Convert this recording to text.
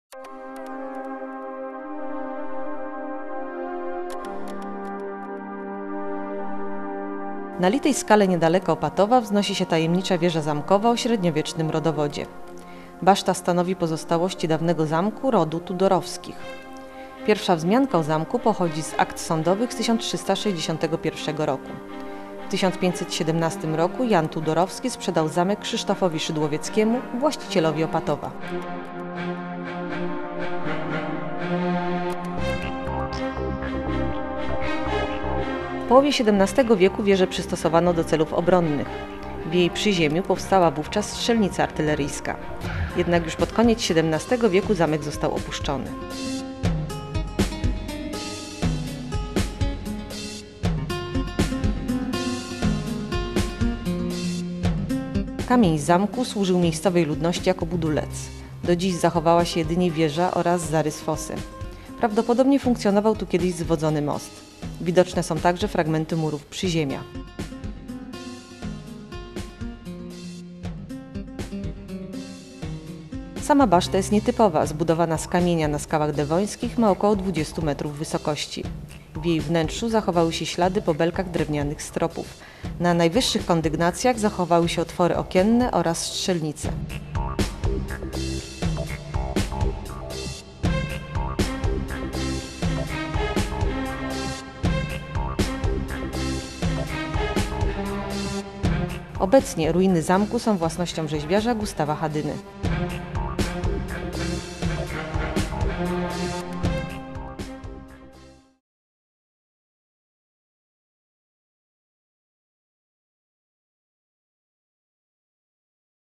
Na litej skale niedaleko Opatowa wznosi się tajemnicza wieża zamkowa o średniowiecznym rodowodzie. Baszta stanowi pozostałości dawnego zamku rodu Tudorowskich. Pierwsza wzmianka o zamku pochodzi z akt sądowych z 1361 roku. W 1517 roku Jan Tudorowski sprzedał zamek Krzysztofowi Szydłowieckiemu, właścicielowi Opatowa. W połowie XVII wieku wieżę przystosowano do celów obronnych. W jej przyziemiu powstała wówczas strzelnica artyleryjska. Jednak już pod koniec XVII wieku zamek został opuszczony. Kamień z zamku służył miejscowej ludności jako budulec. Do dziś zachowała się jedynie wieża oraz zarys fosy. Prawdopodobnie funkcjonował tu kiedyś zwodzony most. Widoczne są także fragmenty murów przyziemia. Sama baszta jest nietypowa, zbudowana z kamienia na skałach dewońskich, ma około 20 metrów wysokości. W jej wnętrzu zachowały się ślady po belkach drewnianych stropów. Na najwyższych kondygnacjach zachowały się otwory okienne oraz strzelnice. Obecnie ruiny zamku są własnością rzeźbiarza Gustawa Hadyny.